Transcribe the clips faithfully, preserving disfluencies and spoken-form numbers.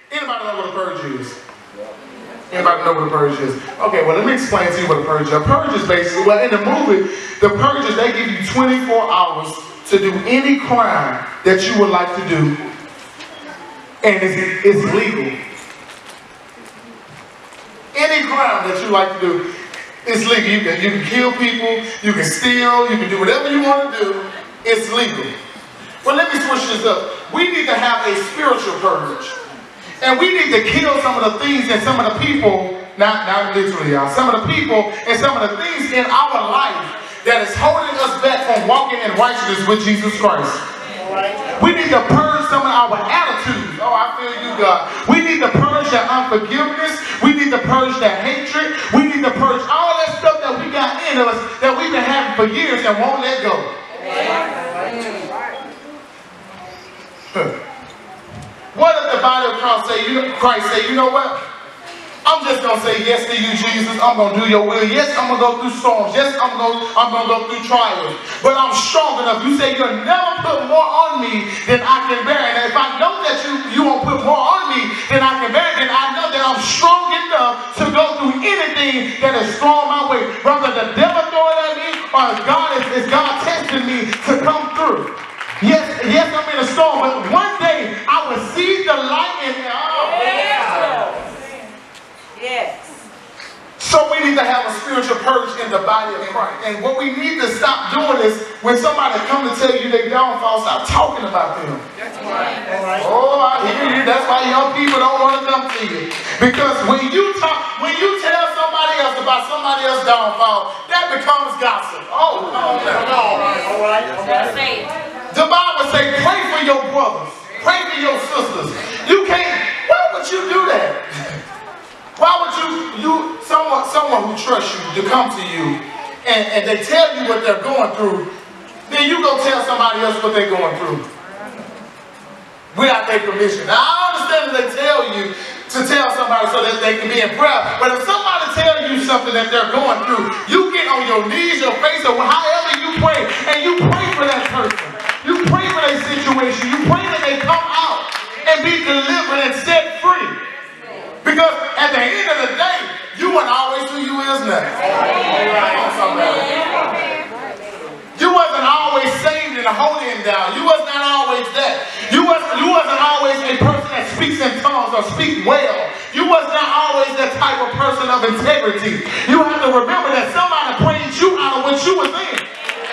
Anybody know what a purge is? Anybody know what a purge is? Okay, well, let me explain to you what a purge is. A purge is basically, well, in the movie, the purges, they give you twenty-four hours to do any crime that you would like to do, and it's, it's legal. Any crime that you like to do, it's legal. You can, you can kill people, you can steal, you can do whatever you want to do, it's legal. Well, let me switch this up. We need to have a spiritual purge. And we need to kill some of the things and some of the people, not, not literally y'all, some of the people and some of the things in our life that is holding us back from walking in righteousness with Jesus Christ. We need to purge some of our attitudes. Oh, I feel you, God. We need to purge that unforgiveness. We need to purge that hatred. We need to purge all that stuff that we got in us that we've been having for years and won't let go. Huh. What if the body of Christ say, you know, Christ say, you know what? I'm just going to say yes to you, Jesus. I'm going to do your will. Yes, I'm going to go through storms. Yes, I'm going to, I'm going to go through trials. But I'm strong enough. You say you'll never put more on me than I can bear. And if I know that you, you won't put more on me than I can bear, then I know that I'm strong enough to go through anything that is thrown my way. Whether the devil throw it at me or God is, is God testing me to come through. Yes, yes, I'm in a storm, but one day I will see the light in there. Oh, yeah. Yes. So we need to have a spiritual purge in the body of Christ. And what we need to stop doing is when somebody comes to tell you their downfall, stop talking about them. That's right. Oh, I hear you. That's why young people don't want to come to you. Because when you talk, when you tell somebody else about somebody else's downfall, that becomes gossip. Oh, no, no, no. All right. That's it. The Bible says, pray for your brothers. Pray for your sisters. You can't, why would you do that? Why would you, you someone, someone who trusts you to come to you and, and they tell you what they're going through, then you go tell somebody else what they're going through without their permission. Now, I understand that they tell you to tell somebody so that they can be in prayer, but if somebody tells you something that they're going through, you get on your knees, your face, or however you pray, and you pray for that person. You pray for their situation. You pray that they come out and be delivered and set free. Because at the end of the day, you weren't always who you is now. You wasn't always saved and holy and down. You was not always that. You, was, you wasn't always a person that speaks in tongues or speak well. You was not always that type of person of integrity. You have to remember that somebody prayed you out of what you was in.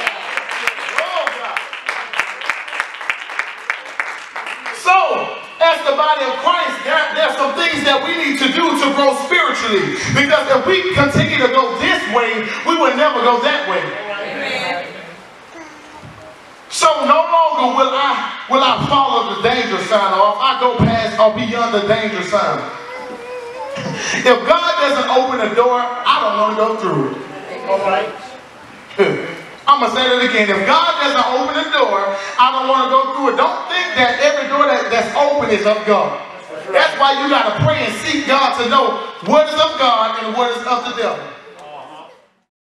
So, as the body of Christ, there, there are some things that we need to do to grow spiritually. Because if we continue to go this way, we will never go that way. Amen. So no longer will I will I follow the danger sign, or if I go past or beyond the danger sign. If God doesn't open the door, I don't want to go through it. All right. I'm going to say that again. If God doesn't open the door, I don't want to go through it. Don't think that every door that, that's open is of God. That's why you got to pray and seek God to know what is of God and what is of the devil.